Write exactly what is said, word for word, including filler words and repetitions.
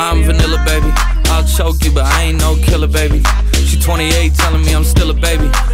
I'm vanilla, baby. I'll choke you, but I ain't no killer, baby. She twenty-eight telling me I'm still a baby.